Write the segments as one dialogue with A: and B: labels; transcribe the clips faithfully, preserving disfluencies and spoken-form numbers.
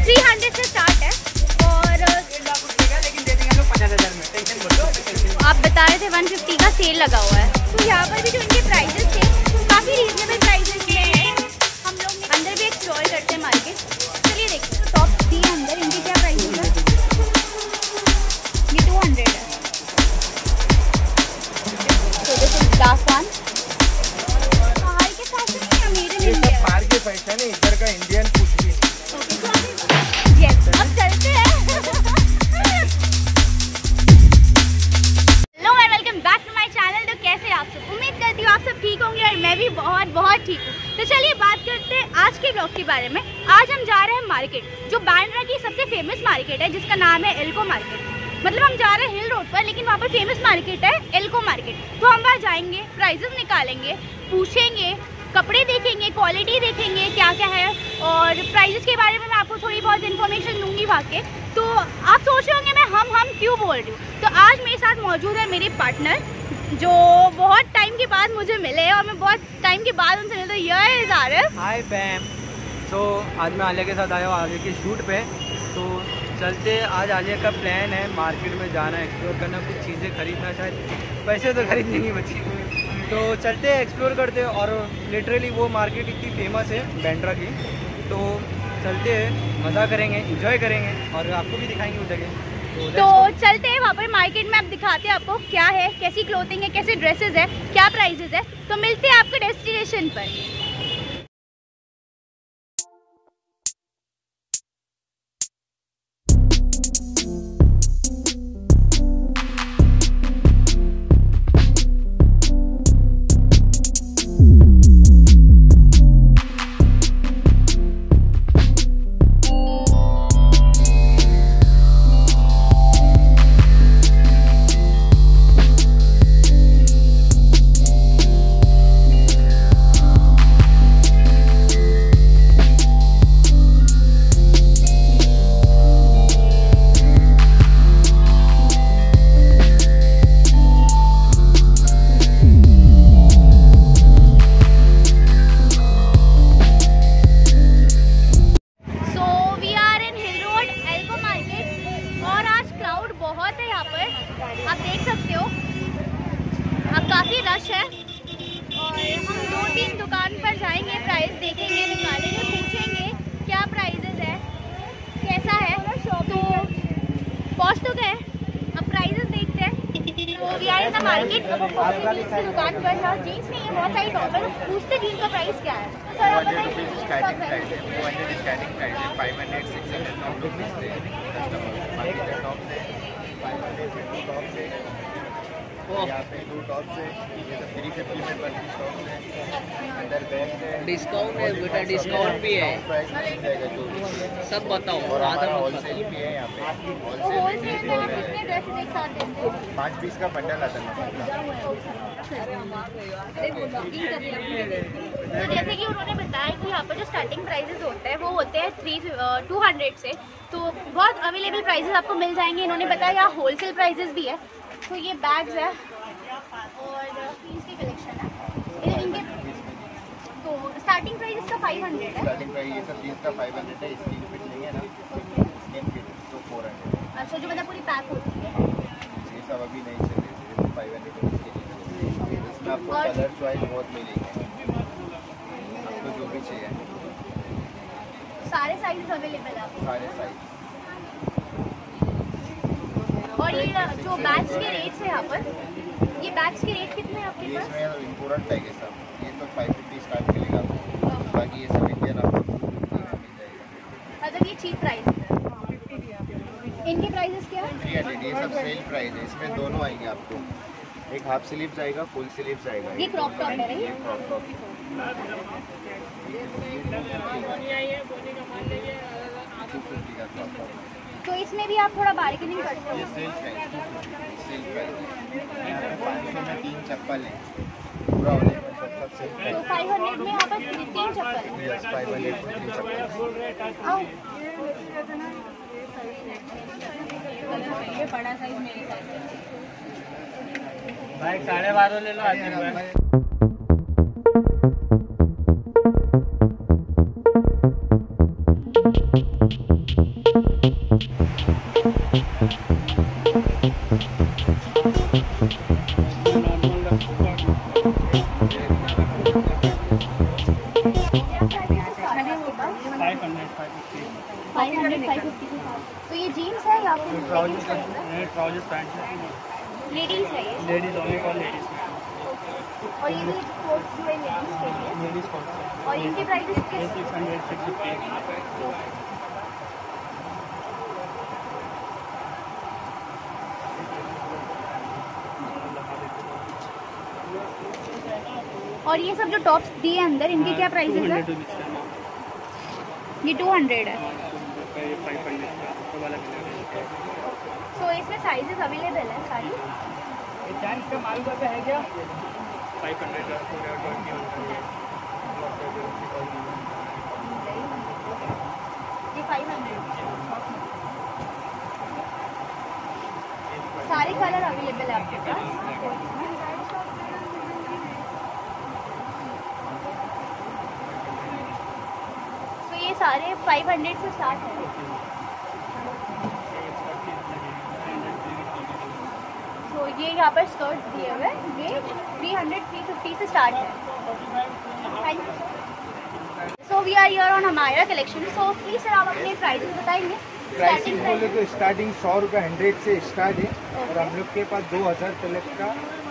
A: Three hundred से start है और
B: लेकिन दे देंगे हम लोग पचास हज़ार में, टेंशन मत लो।
A: आप बता रहे थे वन फिफ्टी का सेल लगा हुआ है, तो यहाँ पर भी जो इनके प्राइजेस थे काफ़ी रीजनेबल प्राइजेस में है। हम लोग अंदर भी एक्सप्लोर करते हैं मार्केट, चलिए देखते हैं। टॉप थ्री अंदर इनके क्या प्राइजेस है। ये टू हंड्रेड है, तो दिस इज लास्ट वन। बाहर के फैशन या मेड इन इंडिया?
B: बाहर के फैशन है, इधर का इंडियन कुछ भी।
A: यस, अब चलते हैं। Hello and welcome back to my channel. तो कैसे आप सब? उम्मीद करती हूँ आप सब ठीक होंगे और मैं भी बहुत बहुत ठीक हूँ। तो चलिए बात करते हैं आज के ब्लॉग के बारे में। आज हम जा रहे हैं मार्केट, जो बांद्रा की सबसे फेमस मार्केट है, जिसका नाम है एल्को मार्केट। मतलब हम जा रहे हैं हिल रोड पर, लेकिन वहाँ पर फेमस मार्केट है एल्को मार्केट। तो हम वहाँ जाएंगे, प्राइजेस निकालेंगे, पूछेंगे, कपड़े देखेंगे, क्वालिटी देखेंगे क्या क्या है, और प्राइजेस के बारे में मैं आपको थोड़ी बहुत इन्फॉर्मेशन दूंगी वहाँ के। तो आप सोच रहे होंगे मैं हम हम क्यों बोल रही हूँ। तो आज मेरे साथ मौजूद है मेरे पार्टनर, जो बहुत टाइम के बाद मुझे मिले और मैं बहुत टाइम के बाद उनसे मिले। तो ये इज आरिफ।
B: हाय बैम। तो आज मैं आलिया के साथ आया हूँ आलिया के शूट पे। तो चलते, आज आलिया का प्लान है मार्केट में जाना, एक्सप्लोर करना, कुछ चीज़ें खरीदना। शायद पैसे तो खरीदने नहीं बची, तो चलते हैं, एक्सप्लोर करते हैं। और लिटरली वो मार्केट इतनी फेमस है बांद्रा की, तो चलते हैं, मज़ा करेंगे, एंजॉय करेंगे और आपको भी दिखाएंगे उस जगह। तो,
A: तो चलते हैं वहाँ पर मार्केट में, आप दिखाते हैं आपको क्या है, कैसी क्लोथिंग है, कैसे ड्रेसेस है, क्या प्राइजेस है। तो मिलते हैं आपको डेस्टिनेशन पर। आप देख सकते हो, अब काफ़ी रश है और हम दो तीन दुकान पर जाएंगे, प्राइस देखेंगे, निकालेंगे, पूछेंगे क्या प्राइजेस है, कैसा है। तो पहुँच तो गए, अब प्राइजेस देखते हैं। तो we are in the market, jeans की दुकान पर है। जीन्स नहीं है, बहुत सारी टॉप है। पूछते जीन्स का प्राइस क्या है। सर आप बताइए।
C: यहाँ पे दो टॉप से ये तो थ्री फिफ्टी में पच्चीस टॉप से अंदर बैग है,
D: डिस्काउंट है बेटा, डिस्काउंट भी है,
C: प्राइस मिल जाएगा जो भी।
D: सब बताओ।
C: और हमारा होलसेल भी है यहाँ पे, होलसेल में
A: कितने ड्रेसेस एक साथ देते हैं?
C: पाँच पीस का बंडल आता है।
A: तो जैसे कि उन्होंने बताया कि यहाँ पर जो स्टार्टिंग प्राइजेस होते हैं वो होते हैं थ्री टू हंड्रेड से, तो बहुत अवेलेबल प्राइजेस आपको मिल जाएंगे। इन्होंने बताया यहाँ होलसेल प्राइजेस भी है। तो ये बैग्स है और जीन्स की कलेक्शन है इनके। तो स्टार्टिंग प्राइस इसका फाइव हंड्रेड है।
C: स्टार्टिंग प्राइस ये सब जीन्स का फाइव हंड्रेड है। स्किन फिट नहीं है ना, स्किन फिट तो फोर हंड्रेड।
A: अच्छा, जो मतलब पूरी पैक होती है
C: ये सब अभी नहीं चल रही है, फाइव हंड्रेड। इसमें आपको कलर चॉइस बहुत मिलेंगे, आपको जो भी चाहिए।
A: सारे साइज अवेलेबल है,
C: सारे साइज।
A: और ये जो बैग्स के रेट्स है यहाँ पर, ये बैग्स के रेट कितने हैं आपके पास?
C: ये इसमें इम्पोर्टेंट बैग है सब, ये तो फाइव फिफ्टी स्टार्ट मिलेगा आपको, बाकी ये सब इंडियन आपको मिल जाएगा।
A: मतलब ये चीप प्राइस है। इनके प्राइसेस क्या है?
C: Three hundred. ये सब सेल प्राइस है, इसमें दोनों आएंगे आपको, एक हाफ स्लीव्स आएगा, फुल स्लीव्स आएगा।
A: ये क्रॉप टॉप है,
C: ये क्रॉप टॉप।
A: तो इसमें भी आप थोड़ा बार्गेनिंग करते हो?
C: ये सेल प्राइस, सेल प्राइस। पाँच सौ में तीन चप्पल है, पूरा होने में सब सब सेल प्राइस।
A: तो फाइव हंड्रेड में यहाँ पर तीन चप्पल है।
C: यस, फाइव हंड्रेड तीन चप्पल।
A: आओ,
E: ये बड़ा साइज मेरे साइज
B: भाई साढ़े बारह ले लो आशीर्वाद।
E: है।
A: फाइव हंड्रेड फाइव फिफ्टी के साथ। तो ये जीन्स है या फिर
B: ट्राउजर्स
A: लेडीज
B: है, ट्राउजर्स पैंट है,
A: लेडीज है ये?
B: लेडीज ओनली फॉर लेडीज,
A: और ये भी कोट जो है लेडीज के लिए।
B: Ladies coat.
A: और इनके प्राइसेस
B: ये
A: किस?
B: Six hundred six fifty.
A: और ये सब जो टॉप्स दिए अंदर इनके क्या प्राइसेस है? ये टू हंड्रेड है। सो इसमें साइजेस अवेलेबल है सारी?
B: का माल का है क्या? फाइव हंड्रेड
A: ये फाइव हंड्रेड सारे कलर अवेलेबल है आपके पास। तो ये सारे फाइव हंड्रेड से स्टार्ट है। तो ये यहाँ पर स्कर्ट दिए हुए हैं, ये थ्री हंड्रेड थ्री फिफ्टी से स्टार्ट है। Thank you. So we are here on हमारा कलेक्शन। सो प्लीज सर आप अपने प्राइसेस बताएंगे।
C: प्राइसिंग बोले तो स्टार्टिंग सौ रुपये हंड्रेड से स्टार्ट है और हम लोग के पास दो हज़ार तक का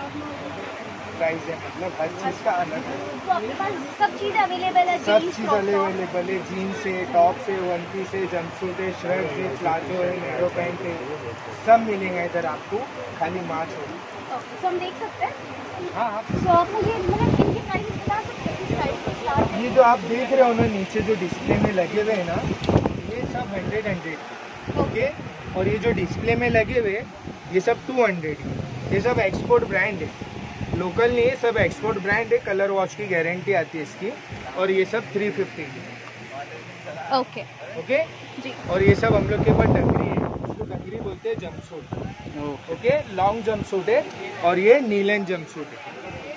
C: प्राइस है, मतलब हर चीज़ का अलग है।
A: तो आपके पास सब चीज़ अवेलेबल है?
C: सब
A: जीन्स,
C: चीज़
A: क्रॉप टॉप?
C: अवेलेबल है, जीन्स है, टॉप है, वन पीस है, जंपसूट है, शर्ट है, प्लाजो है, नेरो पैंट है, सब मिलेंगे इधर आपको, खाली मार्च होगी।
A: ओके, तो हम देख सकते हैं?
C: हाँ हाँ।
A: तो आप मुझे मतलब इनके प्राइस बता सकते हैं किस प्राइस से स्टार्ट है?
C: ये जो आप देख रहे हो ना नीचे जो डिस्प्ले में लगे हुए हैं ना, ये सब हंड्रेड हंड्रेड ओके। और ये जो डिस्प्ले में लगे हुए ये सब टू हंड्रेड ये सब एक्सपोर्ट ब्रांड है, लोकल नहीं है, सब एक्सपोर्ट ब्रांड है। कलर वॉश की गारंटी आती है इसकी। और ये सब थ्री फिफ्टी की।
A: ओके
C: ओके
A: जी।
C: और ये सब हम लोग के पास डंगरी है, इसको डंगरी बोलते हैं, जंपसूट। ओके, लॉन्ग जंपसूट है और ये नीलन जंपसूट है।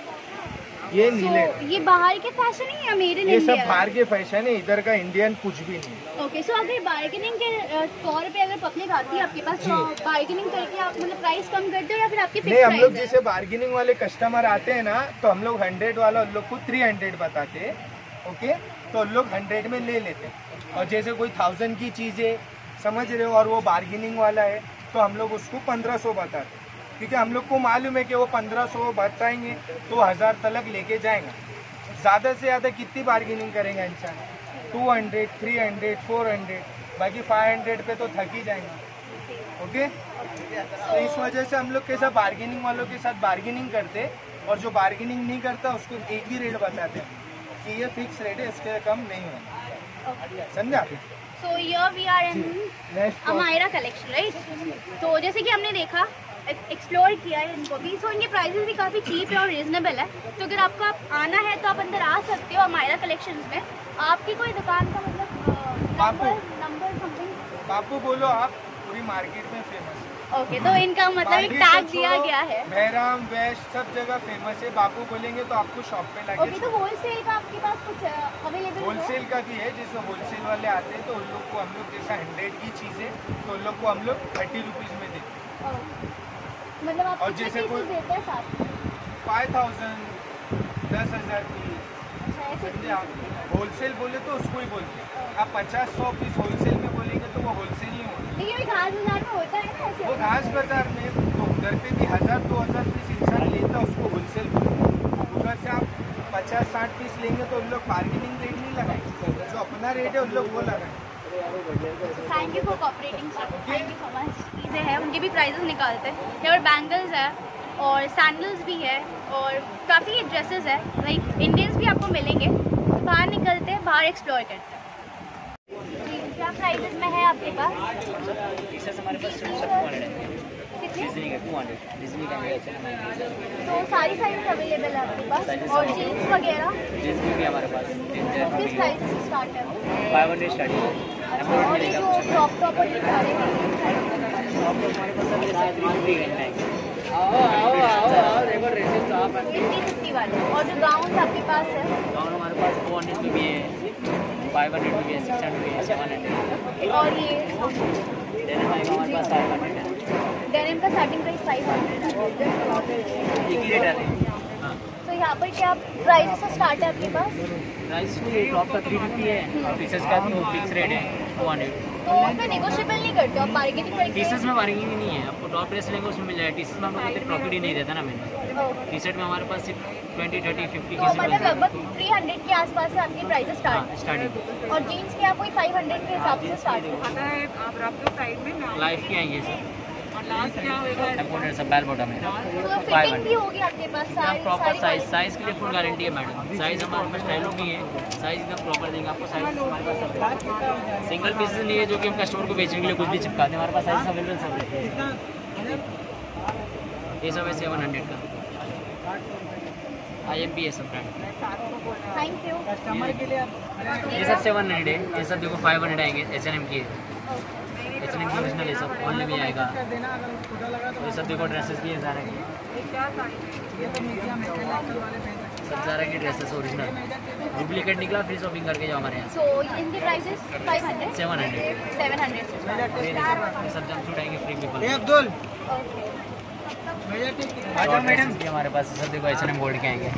C: ये नीलन
A: so, ये बाहर के फैशन है या मेड इन
C: ये
A: इंडिया?
C: सब बाहर के फैशन है, इधर का इंडियन कुछ भी नहीं है।
A: ओके, सो अगर बार्गेनिंग के तौर पे अगर पब्लिक आती है आपके पास तो बार्गेनिंग करके आप मतलब प्राइस कम करते हो या फिर आपके
C: नहीं,
A: फिक्स
C: हम लोग
A: प्राइस है?
C: जैसे बार्गेनिंग वाले कस्टमर आते हैं ना, तो हम लोग हंड्रेड वाला उन लोग को थ्री हंड्रेड बताते हैं। ओके, तो उन लोग हंड्रेड में ले लेते हैं। और जैसे कोई थाउजेंड की चीज़ है, समझ रहे हो, और वो बार्गेनिंग वाला है तो हम लोग उसको पंद्रह सौ बताते हैं, क्योंकि हम लोग को मालूम है कि वो पंद्रह सौ बताएंगे तो हज़ार तक लेके जाएंगे। ज़्यादा से ज़्यादा कितनी बार्गेनिंग करेंगे इंसान? Two hundred, three hundred, four hundred, बाकी फाइव हंड्रेड पे तो थक ही जाएंगे। ओके, तो इस वजह से हम लोग के साथ बार्गेनिंग वालों के साथ बार्गेनिंग करते, और जो बार्गेनिंग नहीं करता उसको एक ही रेट बताते हैं कि ये फिक्स रेट है, इसके कम नहीं होगा। समझा?
A: So here we are in
C: next
A: Amayra collection, right? तो जैसे कि हमने देखा, एक्सप्लोर किया है इनको भी, सो इनके प्राइसेस भी काफ़ी चीप है और रीजनेबल है। तो अगर आपको आप आना है तो आप अंदर आ सकते हो अमायरा कलेक्शंस में। आपकी कोई दुकान का मतलब
C: बापू।
A: Number number something?
C: बापू बोलो, आप पूरी मार्केट में फेमस है।
A: ओके, तो इनका मतलब एक टैग दिया गया है।
C: बहराम वेस्ट सब जगह फेमस है। बापू बोलेंगे तो आपको शॉप पे
A: ओके,
C: लाके।
A: तो होलसेल का आपके पास कुछ अवेलेबल है?
C: होलसेल का भी है, जैसे होलसेल वाले आते हैं तो उन लोग को हम लोग जैसा हंड्रेड की चीज़ है तो उन लोग को हम लोग थर्टी रुपीज़ में देते हैं।
A: ओके, मतलब आप
C: और
A: कितने
C: जैसे
A: पीसेस
C: कोई-
A: देते हैं साथ में?
C: फाइव थाउजेंड दस हज़ार की।
A: अच्छा, ऐसे
C: समझे आप? होलसेल बोले तो उसको ही बोलते हैं। आप पचास सौ पीस होलसेल में बोलेंगे तो वो होलसेल नहीं होगा।
A: लेकिन अभी घास बाजार में होता है ना
C: वो
A: ऐसे?
C: घास बाजार में तो उधर पे भी हज़ार दो हज़ार पीस इंसान लेता, उसको होलसेल बोलते हैं। उधर से आप पचास साठ पीस लेंगे तो उन लोग बार्गेनिंग रेट नहीं लगाएंगे, जो अपना रेट है उन लोग वो लगाएंगे।
A: Thank you for cooperating sir, thank you so much. चीज़ें हैं, उनके भी प्राइसेस निकालते हैं। यहाँ पर बैंगल्स है और सैंडल्स भी है और काफ़ी ड्रेसेस है, लाइक इंडियंस भी आपको मिलेंगे। बाहर निकलते हैं, बाहर एक्सप्लोर करते हैं। जी, क्या प्राइसेस में है आपके पास?
D: टी-शर्ट हमारे पास सिर्फ टू हंड्रेड है,
A: कितने?
D: डिज्नी का टू हंड्रेड, डिज्नी का भी अच्छा है,
A: तो सारी साइज अवेलेबल है आपके पास?
D: Sizes
A: और
D: available
A: जीन्स वगैरह
D: डिज्नी भी हमारे पास
A: तो किस प्राइस से स्टार्ट है वो?
D: फाइव हंड्रेड स्टार्टिंग है।
A: अच्छा, और ये जो क्रॉप टॉप और ये सारे
D: हमारे पास थ्री हंड्रेड आओ आओ आओ आओ देखो ड्रेसेस तो आप
A: फिफ्टी फिफ्टी वाले, और जो गाउन आपके पास है
D: गाउन हमारे पास फोर हंड्रेड में भी है, फाइव हंड्रेड में भी है, सिक्स हंड्रेड में है, सेवन हंड्रेड।
A: और ये
D: डेनिम आएगा हमारे पास फाइव हंड्रेड है,
A: डेनिम का स्टार्टिंग प्राइस फाइव हंड्रेड है।
D: एक ही रेट है। हाँ,
A: तो यहाँ पर क्या प्राइस से स्टार्ट है आपके पास?
D: प्राइस ये टॉप का थ्री फिफ्टी है और पीसेस का तो फिक्स रेट है टू हंड्रेड।
A: तो उसमें नेगोशिएबल नहीं करते आप, बार्गेनिंग करते
D: टी-शर्ट्स में बार्गेनिंग नहीं है, आपको टॉप ड्रेस लेंगे उसमें मिल जाएगा। टी-शर्ट्स में हम लोग को प्रॉफिट ही नहीं रहता ना मैंने।
A: हैं?
D: टी शर्ट में हमारे पास सिर्फ ट्वेंटी थर्टी फिफ्टी
A: तो
D: की
A: मतलब लगभग तीन सौ के आसपास से आपकी प्राइस स्टार्ट है
D: स्टार्टिंग
A: और जीन्स के आप कोई पाँच सौ के हिसाब से स्टार्ट है।
E: पता है आप रख दो साइड में ना,
D: लाइफ के आएंगे सर।
E: और लास्ट क्या होगा?
D: एम्पोर्टेड सब बेल बॉटम है।
A: तो फिटिंग भी होगी आपके पास सारी
D: प्रॉपर
A: सारी
D: साइज साइज के लिए फुल गारंटी है मैडम। साइज हमारे पास स्टाइलों की है, साइज एकदम प्रॉपर देंगे आपको। साइज हमारे पास सब सिंगल पीसेस नहीं है जो कि हम कस्टमर को बेचने के लिए कुछ भी चिपकाते हैं, हमारे पास साइज अवेलेबल सब रहते हैं। ये सब है सेवन हंड्रेड का, आई एम पी है सब ब्रांड।
A: Thank you.
D: ये सब सेवन हंड्रेड है, ये सब देखो फाइव हंड्रेड आएंगे। एच एन एम की एच एन एम की ओरिजिनल ये सब ऑनली में आएगा। ये सब देखो ड्रेसेस भी है ज़ारा की, सब ज़ारा की ड्रेसेस ओरिजिनल, डुप्लीकेट निकला फ्री शॉपिंग करके जाओ हमारे यहाँ।
A: सो इनके prices five hundred
D: seven hundred
A: seven hundred
D: ये सब जंपसूट आएंगे फ्री पीपल।
C: अब्दुल
D: मैडम भी हमारे पास सब देखो एच एन एम गोल्ड के आएंगे।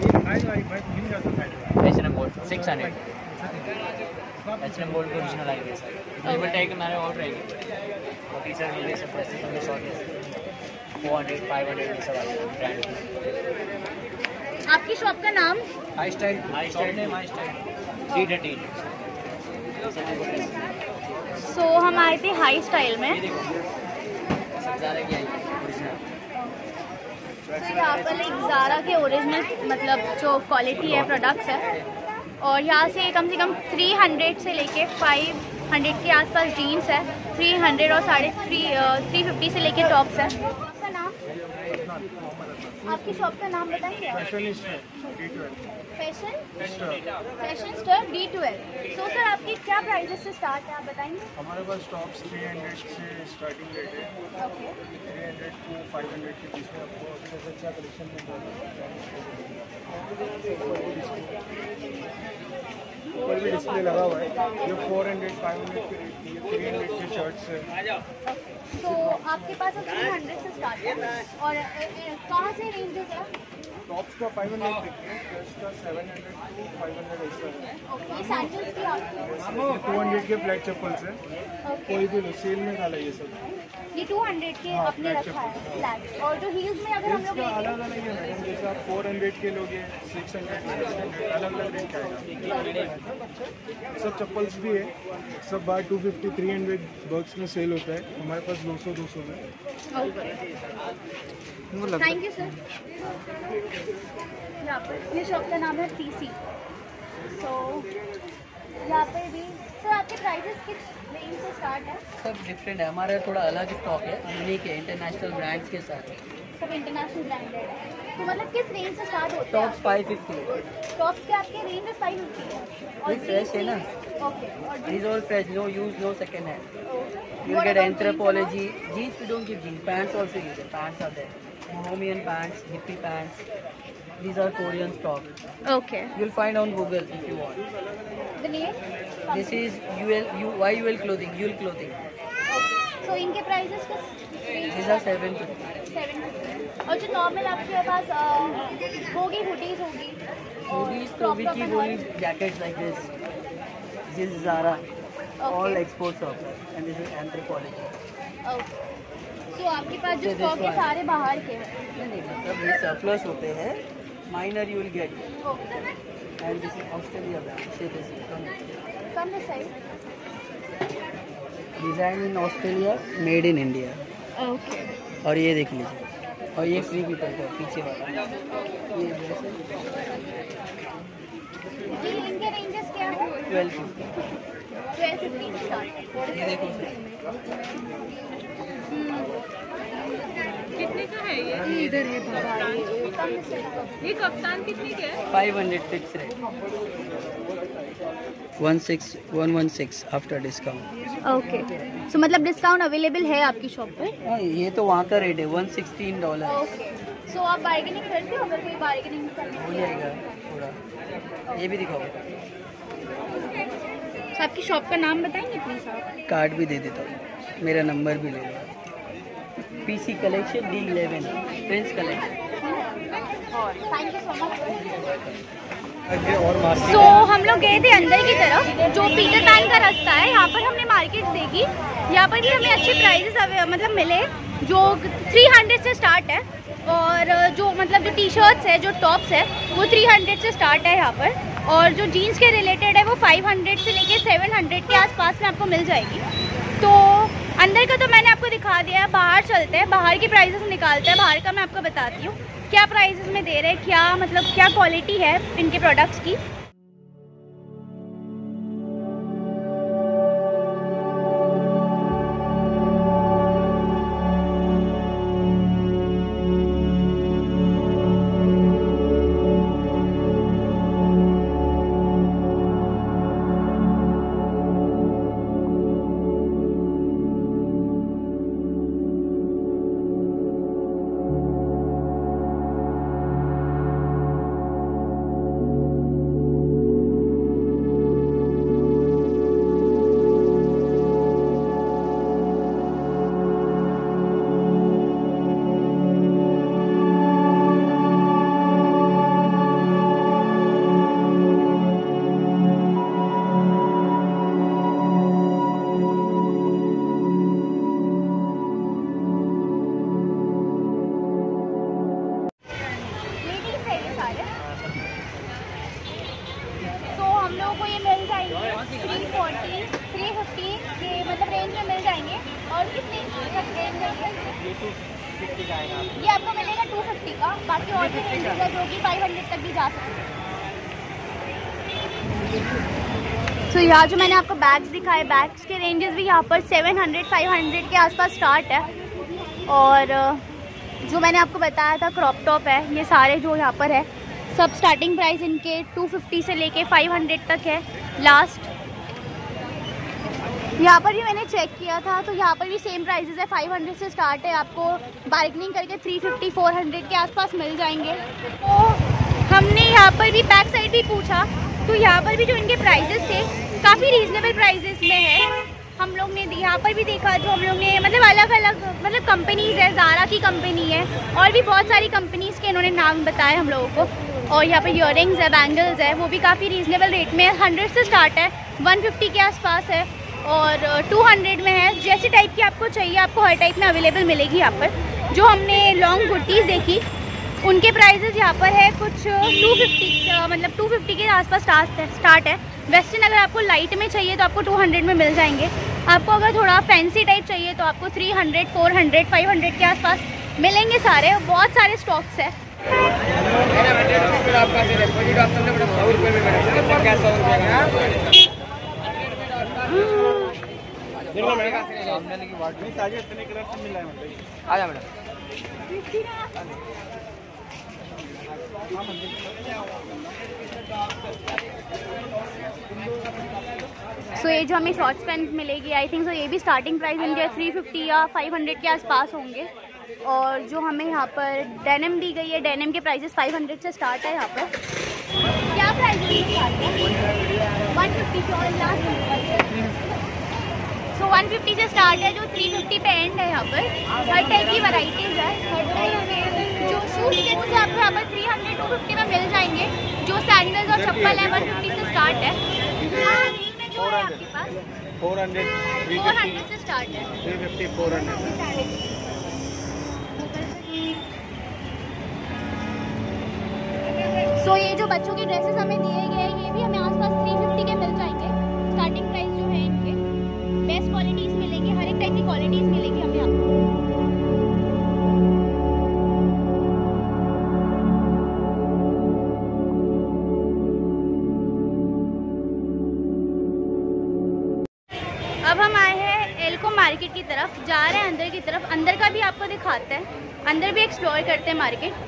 D: H and M gold six hundred H and M gold के ओरिजिनल आएंगे सर। लेवल टैग हमारे ऑर्डर आएंगे और टी शर्ट मिलेंगे सब ड्रेसेस होंगे short four hundred five hundred सब आएंगे ब्रांड।
A: आपकी शॉप का नाम?
D: हाई स्टाइल हाई स्टाइल है high style three thirty.
A: So हम आए थे हाई स्टाइल में,
D: सब ज़ारा की आएंगे ओरिजिनल।
A: तो यहाँ पर एक ज़ारा के ओरिजिनल मतलब जो क्वालिटी है प्रोडक्ट्स है और यहाँ से कम से कम तीन सौ से लेके पाँच सौ के आसपास जीन्स है, तीन सौ और साढ़े थ्री थ्री फिफ्टी से लेके टॉप्स है। आपका नाम? आपकी शॉप का नाम बताएंगे? Fashion fashion store D twelve. तो सर आपकी क्या प्राइसेस से स्टार्ट है आप बताएंगे?
C: हमारे पास टॉप्स थ्री हंड्रेड से स्टार्टिंग रेट है,
A: okay
C: three hundred to five hundred के बीच में आपको अच्छा अच्छा कलेक्शन मिल जाएगा। ऊपर भी डिस्प्ले लगा हुआ है, जो फोर हंड्रेड फाइव हंड्रेड के रेट की थ्री हंड्रेड के शर्ट्स है।
A: तो आपके पास अब थ्री हंड्रेड से स्टार्ट है और अ, अ, कहाँ से रेंजेस है?
C: टॉप्स का फाइव हंड्रेड देखते हैं, ड्रेस का seven hundred to five hundred ऐसा है।
A: ओके सैंडल्स भी आपके?
C: टू हंड्रेड के फ्लैट चप्पल्स है,
A: ओके
C: कोई भी लो, सेल में डाला ये सब।
A: ये टू हंड्रेड के
C: हाँ,
A: आपने
C: flat
A: रखा है फ्लैट। और जो हील्स में अगर हम
C: रेट्स
A: लोग
C: का
A: लेंगे
C: अलग अलग है मैडम, जैसे आप फोर हंड्रेड के लोगे, सिक्स हंड्रेड सेवन हंड्रेड अलग अलग रेट का आएगा। सब चप्पल्स भी है, सब बार two fifty three hundred box में सेल होता है, हमारे पास दो सौ दो सौ में।
A: Thank you sir. यहाँ पर ये शॉप का नाम है पी सी। तो यहाँ पर भी सर आपके प्राइसेस किस रेंज से स्टार्ट है?
D: सब डिफरेंट है, हमारा थोड़ा अलग स्टॉक है, यूनिक है, इंटरनेशनल ब्रांड्स के साथ।
A: सब इंटरनेशनल ब्रांडेड है। तो मतलब किस रेंज से स्टार्ट होते हैं?
D: टॉप्स फाइव फिफ्टी
A: टॉप्स के आपके रेंज फाइव फिफ्टी है
D: ये fresh है ना?
A: ओके और
D: These all fresh, no use, no second hand. You
A: What
D: get
A: about
D: anthropology. Jeans we don't give jeans. Pants also use it. Pants are there. Bohemian pants, hippie pants. These are Korean stock.
A: Okay
D: You'll find on Google if you want.
A: The name?
D: This is U L U Y U L clothing. U L clothing.
A: So इनके prices किस range
D: These are seven fifty.
A: Seven fifty और जो normal आपके पास अ, होगी hoodies होगी और
D: Hoodies,
A: crop
D: so we
A: top
D: keep
A: and all?
D: only jackets like this. This is Zara. All
A: Okay.
D: exports of it. And this is anthropology.
A: Okay so आपके पास जो
D: This
A: stock है
D: one.
A: सारे बाहर के हैं।
D: नहीं नहीं मतलब ये surplus होते हैं. Minor you will get.
A: Okay
D: And this is Australia brand. Shape is it.
A: कम है size?
D: Design in Australia, made in India.
A: Okay
D: और ये देख लीजिए, और ये फ्री पीपल का पीछे वाला ये ड्रेस है
A: जी इनके रेंजेस क्या है?
D: Twelve fifty.
A: ट्वेल्व फिफ्टी से स्टार्ट।
D: ये देखो
E: कितने का है ये? इधर है
A: कम है साइज।
E: ये कफ्तान कितने का है?
D: Five hundred fix rate, one six one one six after discount.
A: Okay so मतलब डिस्काउंट अवेलेबल है आपकी शॉप पे?
D: हाँ ये तो वहाँ का रेट है one sixteen dollar.
A: Okay so आप बार्गेनिंग करते हो अगर कोई बार्गेनिंग करनी
D: हो जाएगा थोड़ा। ये भी दिखाओ,
A: तो आपकी शॉप का नाम बताएंगे प्लीज़ आप?
D: कार्ड भी दे देता हूँ, मेरा नंबर भी ले लो। PC collection D eleven prince collection.
A: Thank you so much.
B: और मार्केट
A: सो so, हम लोग गए थे अंदर की तरफ, जो पीटर पैन का रास्ता है। यहाँ पर हमने मार्केट देखी, यहाँ पर भी हमें अच्छे प्राइजेस मतलब मिले, जो थ्री हंड्रेड से स्टार्ट है। और जो मतलब जो टी शर्ट्स है, जो टॉप्स है, वो थ्री हंड्रेड से स्टार्ट है यहाँ पर। और जो जीन्स के रिलेटेड है वो फाइव हंड्रेड से लेके सेवन हंड्रेड के आसपास में आपको मिल जाएगी। तो अंदर का तो मैंने आपको दिखा दिया है, बाहर चलते हैं, बाहर की प्राइजेस निकालते हैं। बाहर का मैं आपको बताती हूँ क्या प्राइजेस में दे रहे हैं, क्या मतलब क्या क्वालिटी है इनके प्रोडक्ट्स की। ये आपको मिलेगा टू फिफ्टी का, बाकी और भी रेंजेस है जो कि फाइव हंड्रेड तक भी जा सकते हैं। तो so, यहाँ जो मैंने आपको बैग्स दिखाए, बैग्स के रेंजेस भी यहाँ पर सेवन हंड्रेड फाइव हंड्रेड के आसपास स्टार्ट है। और जो मैंने आपको बताया था क्रॉप टॉप है, ये सारे जो यहाँ पर है सब स्टार्टिंग प्राइस इनके टू फिफ्टी से लेके फाइव हंड्रेड तक है लास्ट। यहाँ पर भी मैंने चेक किया था तो यहाँ पर भी सेम प्राइसेस है, फाइव हंड्रेड से स्टार्ट है, आपको बार्गेनिंग करके थ्री फिफ्टी फोर हंड्रेड के आसपास मिल जाएंगे। तो हमने यहाँ पर भी बैक साइड भी पूछा तो यहाँ पर भी जो इनके प्राइसेस थे काफ़ी रीजनेबल प्राइसेस में है। हम लोग ने यहाँ पर भी देखा जो हम लोग ने मतलब अलग अलग मतलब कंपनीज़ है, ज़ारा की कंपनी है और भी बहुत सारी कंपनीज़ के इन्होंने नाम बताए हम लोगों को। और यहाँ पर ईयरिंग्स है, बैंगल्स है, वो भी काफ़ी रीजनेबल रेट में है, हंड्रेड से स्टार्ट है, वन फिफ्टी के आसपास है और टू हंड्रेड में है। जैसे टाइप की आपको चाहिए आपको हर टाइप में अवेलेबल मिलेगी यहाँ पर। जो हमने लॉन्ग कुर्तीज़ देखी उनके प्राइसेस यहाँ पर है कुछ टू फिफ्टी मतलब टू फिफ्टी के आसपास स्टार्ट है स्टार्ट है वेस्टर्न अगर आपको लाइट में चाहिए तो आपको टू हंड्रेड में मिल जाएंगे। आपको अगर थोड़ा फैंसी टाइप चाहिए तो आपको three hundred four hundred five hundred के आसपास मिलेंगे सारे, बहुत सारे स्टॉक्स है। सो so, ये जो हमें शॉर्ट्स पैंट मिलेगी आई थिंक सो ये भी स्टार्टिंग प्राइस इनके थ्री फिफ्टी या फाइव हंड्रेड के आसपास होंगे। और जो हमें यहाँ पर डेनिम दी गई है, डेनिम के प्राइसेस फाइव हंड्रेड से स्टार्ट है। यहाँ पर क्या प्राइस है? One fifty so one fifty से स्टार्ट है, जो थ्री फिफ्टी पे एंड है। यहाँ पर हर टाइप की वैरायटीज़ है, हर टाइप के जो शूज़ के जैसे आपको यहाँ पर थ्री हंड्रेड टू फिफ्टी में मिल जाएंगे। जो सैंडल्स और चप्पल है वन फिफ्टी से स्टार्ट है। जो है आपके पास
C: फोर हंड्रेड
A: फोर हंड्रेड से स्टार्ट है,
C: three fifty four hundred.
A: So so, ये जो बच्चों के ड्रेसेस हमें दिए गए हैं ये भी हमें आसपास थ्री फिफ्टी के मिल जाएंगे। स्टार्टिंग प्राइस जो है इनके बेस्ट क्वालिटीज़ मिलेंगी, हर एक टाइप की क्वालिटीज़ मिलेगी हमें यहाँ। अब हम आए हैं एल्को मार्केट की तरफ, जा रहे हैं अंदर की तरफ। अंदर का भी आपको दिखाते हैं, अंदर भी एक्सप्लोर करते हैं मार्केट।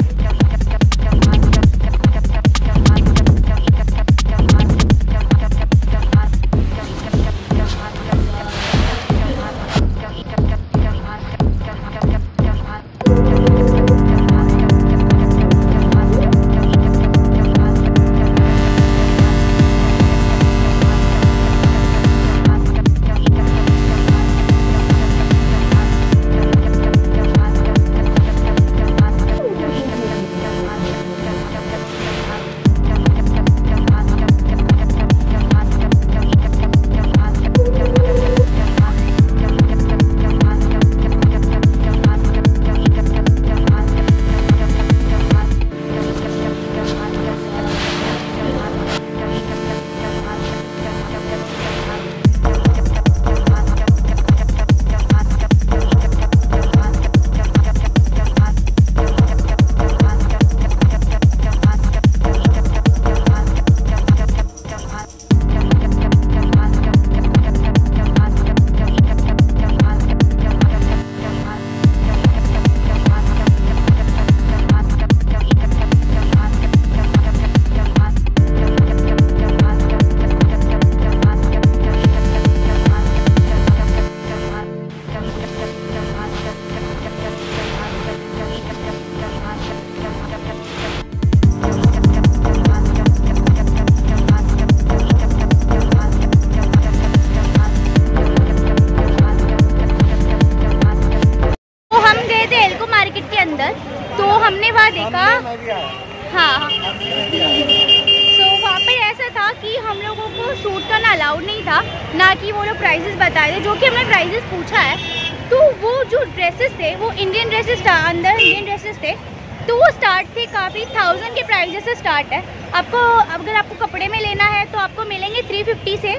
A: का हाँ सो so, वहाँ पर ऐसा था कि हम लोगों को शूट करना अलाउड नहीं था, ना कि वो लोग प्राइजेस बताए थे, जो कि हमने प्राइजेस पूछा है। तो वो जो ड्रेसेस थे वो इंडियन ड्रेसेस था, अंदर इंडियन ड्रेसेस थे, तो वो स्टार्ट थे काफ़ी थाउजेंड के प्राइजेस से स्टार्ट है। आपको अगर आपको कपड़े में लेना है तो आपको मिलेंगे थ्री फिफ्टी से,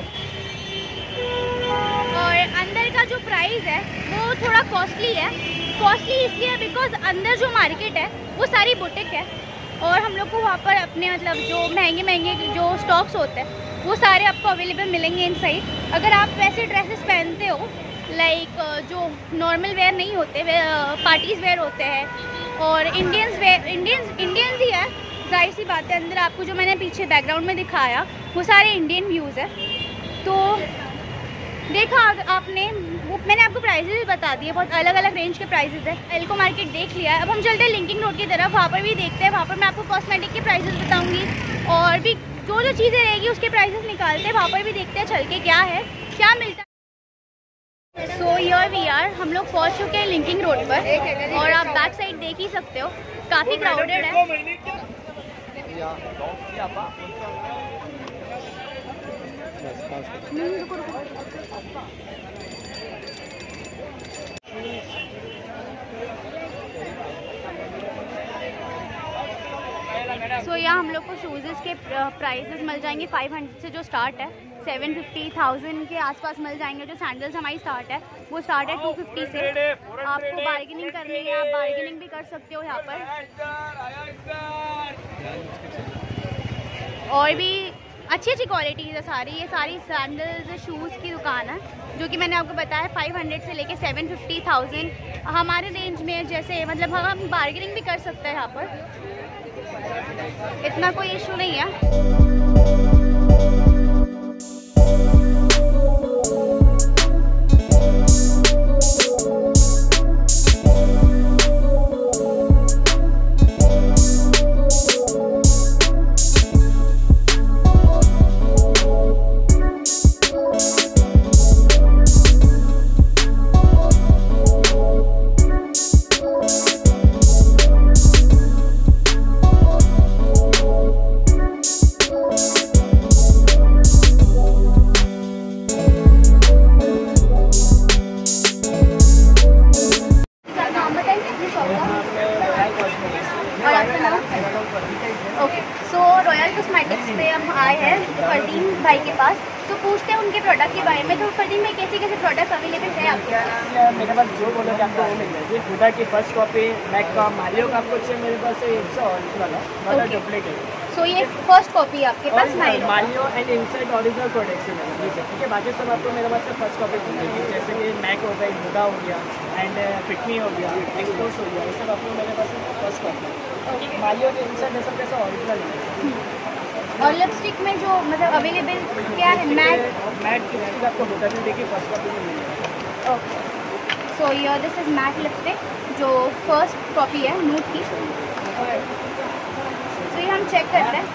A: और अंदर का जो प्राइस है वो थोड़ा कॉस्टली है। कॉस्टली इसलिए बिकॉज अंदर जो मार्केट है वो सारी बुटीक है, और हम लोग को वहाँ पर अपने मतलब जो महंगे महंगे जो स्टॉक्स होते हैं वो सारे आपको अवेलेबल मिलेंगे इन साइड। अगर आप वैसे ड्रेसेस पहनते हो लाइक जो नॉर्मल वेयर नहीं होते, वे पार्टीज़ वेयर होते हैं, और इंडियंस वेयर इंडियंस इंडियंस ही है, जाहिर सी बात है। अंदर आपको जो मैंने पीछे बैकग्राउंड में दिखाया वो सारे इंडियन व्यूज़ है। तो देखा आपने, वो मैंने आपको प्राइजेस बता दिए, बहुत अलग अलग रेंज के प्राइजेस है। एल्को मार्केट देख लिया है, अब हम चलते हैं लिंकिंग रोड की तरफ, वहाँ पर भी देखते हैं। वहाँ पर मैं आपको कॉस्मेटिक के प्राइजेस बताऊँगी, और भी जो जो चीज़ें रहेगी उसके प्राइजेस निकालते हैं, वहाँ पर भी देखते हैं चल के क्या है क्या मिलता है। सो हियर वी आर, हम लोग पहुँच चुके हैं लिंकिंग रोड पर, और आप बैक साइड देख ही सकते हो काफ़ी क्राउडेड है। सो so, यहाँ हम लोग को शूज़ के प्राइसेस मिल जाएंगे फाइव हंड्रेड से जो स्टार्ट है, सेवन फिफ्टी थाउजेंड के आसपास मिल जाएंगे। जो सैंडल्स हमारी स्टार्ट है वो स्टार्ट है टू फिफ्टी से। आपको बार्गेनिंग करनी है, आप बार्गेनिंग भी कर सकते हो यहाँ पर, और भी अच्छी अच्छी क्वालिटीज़ है सारी। ये सारी सैंडल्स शूज़ की दुकान है, जो कि मैंने आपको बताया फाइव हंड्रेड से लेके सेवन फिफ्टी थाउजेंड हमारे रेंज में। जैसे मतलब हम बार्गेनिंग भी कर सकते हैं यहाँ पर, इतना कोई इशू नहीं है। ओके, सो रॉयल कॉस्मेटिक्स पे हम आए हैं फरदीन भाई के पास, तो पूछते हैं उनके प्रोडक्ट के बारे में। तो फरदीन भाई कैसे कैसे प्रोडक्ट अवेलेबल है आपके पास?
F: मेरे पास जो बोलोगे आपको वो मिल जाएगी। हुडा की फर्स्ट कॉपी, मैक का मारियो का आपको चाहिए मेरे पास एक सौ ऑरिजिनल वाला, मतलब डुप्लीकेट।
A: सो ये फर्स्ट कॉपी आपके पास
F: Mario and inside original products है, ठीक है। बाकी सब आपको मेरे पास से फर्स्ट कॉपी मिलेगी, जैसे कि मैक हो गई, हुडा हो गया, एंड फिटमी हो गया, एक्सपोर्स हो गया, ये सब आपको मेरे पास फर्स्ट कॉपी। मारियो के इनसाइड ये सब कैसा ओरिजिनल है।
A: और लिपस्टिक में जो मतलब अवेलेबल क्या है? मैट
F: मैट लिपस्टिक आपको हुडा ब्यूटी की फर्स्ट कॉपी में मिलेगी।
A: Okay, so here this is matte lipstick जो फर्स्ट कॉपी है नूड की। तो ये हम चेक करते हैं।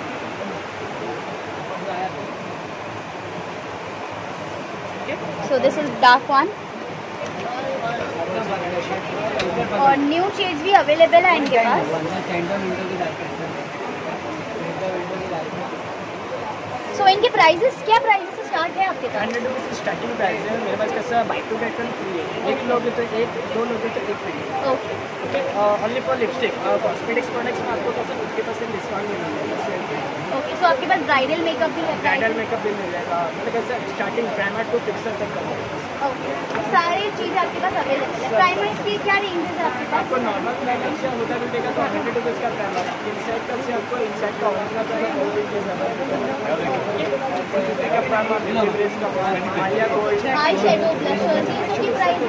A: So this is dark one, और न्यू शेड्स भी अवेलेबल है इनके पास। सो इनके प्राइसेस क्या प्राइसेस से स्टार्ट है आपके पास?
F: हंड्रेड रुपीज़ स्टार्टिंग प्राइस है मेरे पास। कैसा buy two get one free है, एक लोगे तो एक, दो लोगे तो एक फ्री है।
A: Okay
F: okay, only for lipstick और कॉस्मेटिक्स प्रोडक्ट्स में आपको कैसा फिफ्टी परसेंट डिस्काउंट मिल जाएगा।
A: ओके, सो आपके पास ब्राइडल मेकअप भी है?
F: ब्राइडल मेकअप भी मिल जाएगा, मतलब कैसा स्टार्टिंग प्राइमर टू फिक्सर तक का।
A: ओके, सारी चीज़ें आपके पास अवेलेबल है। प्राइमर की क्या रेंजेस है आपके पास?
F: आपको नॉर्मल प्राइमर से होता मिलेगा तो हंड्रेड रुपीज़ का प्राइमर, इनसाइड का से आपको इनसाइड का ओरिजिनल का प्राइमर का Maria gold
A: eye shadow blushers ये सब की प्राइस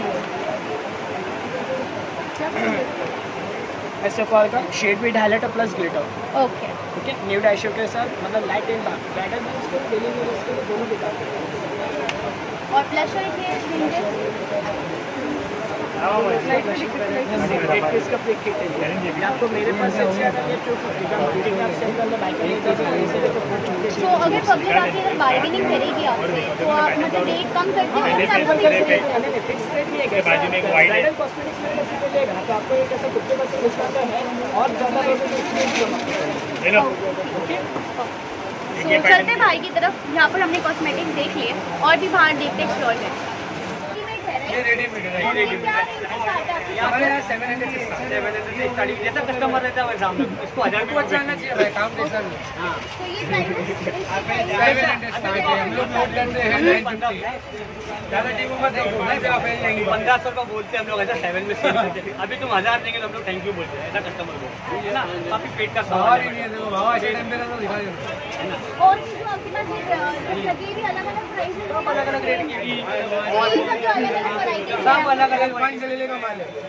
F: एस एफ आर का शेड भी highlighter plus glitter.
A: Okay
F: okay, new eye show के साथ मतलब लाइट एंड डार्क ब्राइडल में उसको डेली यूज के लिए दोनों दिखाते हैं।
A: और ब्लशर के रेंजेस
F: एट पीस का पिक किट है ये आपको मेरे पास से अच्छा आता है टू फिफ्टी का बिल्डिंग आप सेल कर लो बाइक में जैसे देखो फोर छोटे
A: तो अगर पब्लिक आके अगर बार्गेनिंग करेगी आपसे तो आप मतलब रेट कम करते हैं या आपको फिक्स रेट है?
F: फिक्स रेट नहीं है बाजू में ब्राइडल कॉस्मेटिक्स में बस इसे लेगा तो आपको एक ऐसा फिफ्टी परसेंट डिस्काउंट है और ज़्यादा लोगों को एक्सपीरियंस ले लो ओके।
A: तो चलते भाई की तरफ। यहाँ पर हमने कॉस्मेटिक्स देख लिए और भी बाहर देखते एक्सप्लोर करते।
B: ये रेडीमेड है, ये रेडीमेड है। हमारे यहाँ सेवन हंड्रेड से सेवन हंड्रेड से स्टार्टिंग जैसा कस्टमर रहता है वैसा हम लोग उसको हजार रुपये बचाना चाहिए भाई काम कैसा नहीं। हाँ
A: तो ये प्राइस
B: सेवन हंड्रेड स्टार्ट है हम लोग नोट करते हैं नाइन फिफ्टी ज़्यादा टीमों में देखो नहीं आप जाएंगे पंद्रह सौ का बोलते हैं हम लोग ऐसा सेवन में सेल करते हैं। अभी तुम हजार देंगे तो हम लोग थैंक यू बोलते हैं ऐसा कस्टमर को है ना काफ़ी पेट का सवाल ही नहीं है। देखो भाव ऐसे टाइम पे तो दिखा देना
A: और जो आपके पास ये लगी भी अलग अलग प्राइस है,
B: सब अलग अलग रेट की
A: ये सब जो अलग अलग वैरायटी
B: सब अलग अलग पाँच सौ ले का माल है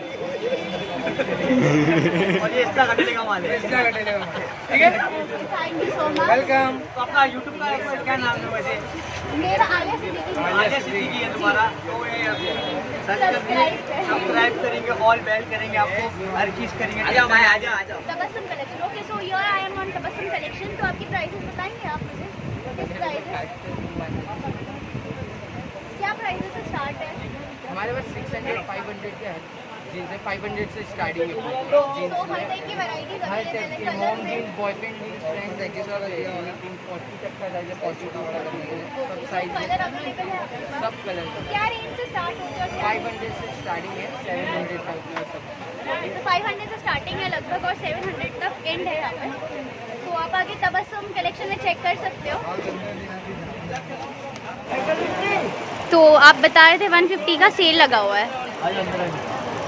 B: और ये इसका घटेले का माल है इसका घटेले का माल है ठीक है।
A: Thank you so much.
B: Welcome. तो अपना यूट्यूब का क्या नाम है वैसे?
A: मेरा आलिया सिद्दीकी।
B: आलिया सिद्दीकी है तुम्हारा तो ये सर्च करके सब्सक्राइब करेंगे ऑल बेल करेंगे आपको हर चीज़ करेंगे। आ जाओ भाई आ जाओ आ जाओ।
A: Tabassum collection. Okay so here I am on Tabassum collection. तो आपकी प्राइसेस बताएंगे आप मुझे? किस प्राइसेस क्या प्राइसेस से स्टार्ट है?
G: हमारे पास सिक्स हंड्रेड फाइव हंड्रेड के है जीन्स है फाइव हंड्रेड से स्टार्टिंग है जीन्स
A: तो हर टाइप की वैरायटीज
G: हर टाइप
A: अवेलेबल
G: की
A: है
G: मॉम
A: कलर में।
G: Jeans boyfriend jeans friends sizes और फोर्टी तक का साइज है फोर्टी टू का सब साइज
A: कलर अवेलेबल है आपके पास?
G: सब कलर
A: क्या रेंज से स्टार्ट होते हैं और क्या
G: फाइव हंड्रेड से स्टार्टिंग है सेवन हंड्रेड तक सब
A: तो फाइव हंड्रेड से स्टार्टिंग है लगभग और सेवन हंड्रेड तक एंड है यहाँ पे। तो आप आगे तबस्सुम कलेक्शन में चेक कर सकते हो। तो आप बता रहे थे वन फिफ्टी का सेल लगा हुआ है।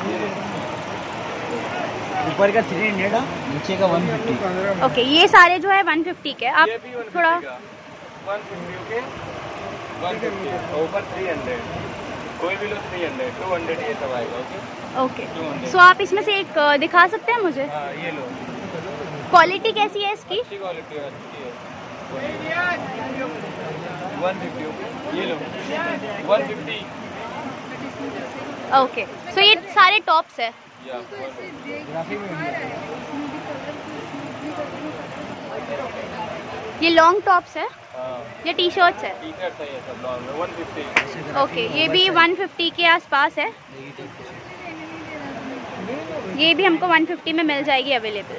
D: ऊपर का थ्री हंड्रेड नीचे का वन फिफ्टी।
A: ओके ये सारे जो है वन फिफ्टी के। आप थोड़ा
H: one fifty okay one fifty ऊपर थ्री हंड्रेड कोई भी लो थ्री हंड्रेड टू हंड्रेड ये सब आएगा ओके।
A: ओके सो आप इसमें से एक अ, दिखा सकते हैं मुझे?
H: हाँ ये लो
A: क्वालिटी कैसी है इसकी?
H: अच्छी क्वालिटी है अच्छी है वन फिफ्टी ओके ये लो वन फिफ्टी
A: ओके सो ये सारे टॉप्स है।
H: या
A: ये लॉन्ग टॉप्स है
H: हाँ
A: या टी शर्ट्स है?
H: टी शर्ट है ये सब लॉन्ग में वन फिफ्टी
A: ओके ये भी वन फिफ्टी के आसपास है। ये भी हमको वन फिफ्टी में मिल जाएगी अवेलेबल।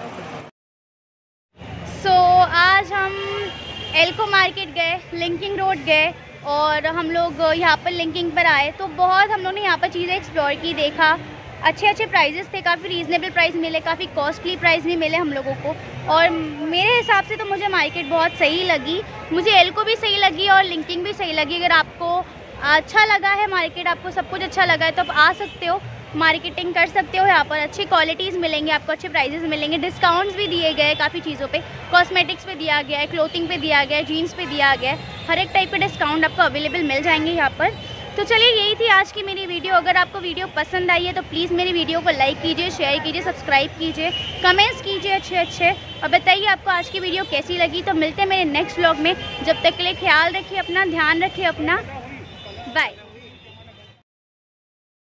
A: सो so, आज हम एल्को मार्केट गए, लिंकिंग रोड गए और हम लोग यहाँ पर लिंकिंग पर आए तो बहुत हम लोग ने यहाँ पर चीज़ें एक्सप्लोर की, देखा। अच्छे अच्छे प्राइजेस थे, काफ़ी रीज़नेबल प्राइस मिले, काफ़ी कॉस्टली प्राइस भी मिले हम लोगों को। और मेरे हिसाब से तो मुझे मार्केट बहुत सही लगी, मुझे एल्को भी सही लगी और लिंकिंग भी सही लगी। अगर आपको अच्छा लगा है मार्केट, आपको सब कुछ अच्छा लगा है तो आप आ सकते हो, मार्केटिंग कर सकते हो। यहाँ पर अच्छी क्वालिटीज़ मिलेंगे आपको, अच्छे प्राइजेस मिलेंगे, डिस्काउंट्स भी दिए गए काफ़ी चीज़ों पे, कॉस्मेटिक्स पे दिया गया है, क्लोथिंग पे दिया गया है, जीन्स पे दिया गया है, हर एक टाइप के डिस्काउंट आपको अवेलेबल मिल जाएंगे यहाँ पर। तो चलिए यही थी आज की मेरी वीडियो। अगर आपको वीडियो पसंद आई है तो प्लीज़ मेरी वीडियो को लाइक कीजिए, शेयर कीजिए, सब्सक्राइब कीजिए, कमेंट्स कीजिए अच्छे अच्छे और बताइए आपको आज की वीडियो कैसी लगी। तो मिलते हैं मेरे नेक्स्ट व्लॉग में, जब तक के लिए ख्याल रखिए अपना, ध्यान रखिए अपना, बाय।